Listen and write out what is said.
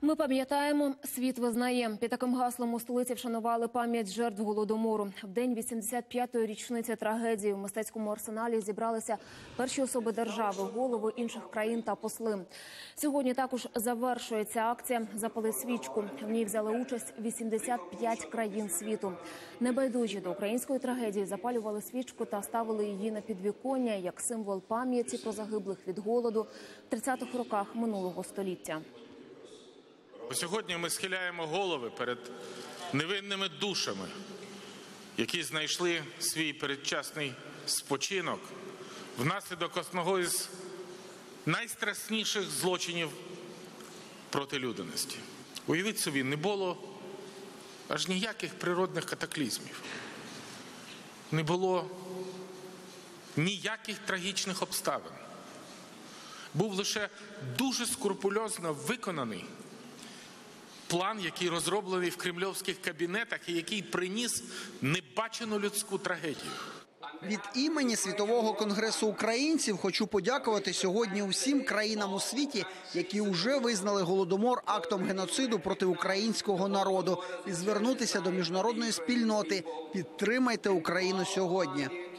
Ми пам'ятаємо, світ визнає. Під таким гаслом у столиці вшанували пам'ять жертв Голодомору. В день 85-ї річниці трагедії в мистецькому арсеналі зібралися перші особи держави, голови інших країн та посли. Сьогодні також завершується акція «Запали свічку». В ній взяли участь 85 країн світу. Небайдужі до української трагедії запалювали свічку та ставили її на підвіконня як символ пам'яті про загиблих від голоду в 30-х роках минулого століття. Сьогодні ми схиляємо голови перед невинними душами, які знайшли свій передчасний спочинок внаслідок одного із найстрашніших злочинів проти людяності. Уявіть собі, не було аж ніяких природних катаклізмів, не було ніяких трагічних обставин. Був лише дуже скрупульозно виконаний план, який розроблений в кремлівських кабінетах і який приніс небачену людську трагедію. Від імені Світового конгресу українців хочу подякувати сьогодні усім країнам у світі, які вже визнали Голодомор актом геноциду проти українського народу, і звернутися до міжнародної спільноти. Підтримайте Україну сьогодні.